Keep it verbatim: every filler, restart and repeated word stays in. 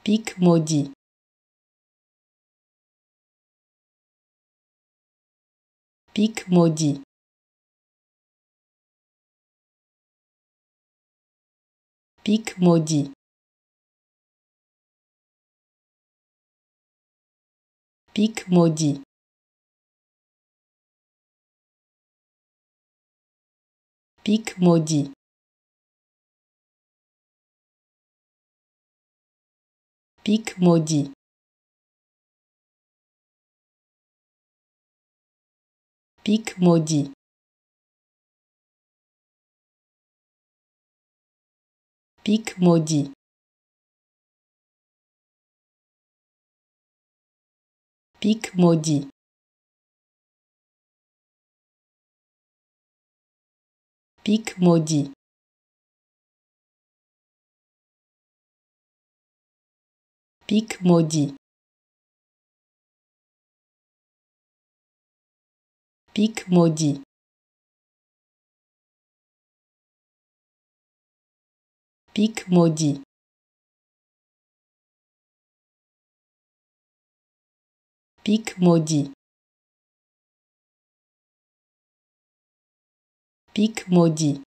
Pic Maudit. Pic Maudit. Pic Maudit. Pic Maudit. Pic Maudit. Pic Maudit. Pic Maudit. Pic Maudit. Pic Maudit. Pic Maudit. Pic Maudit. Pic Maudit. Pic Maudit. Pic Maudit. Pic Maudit.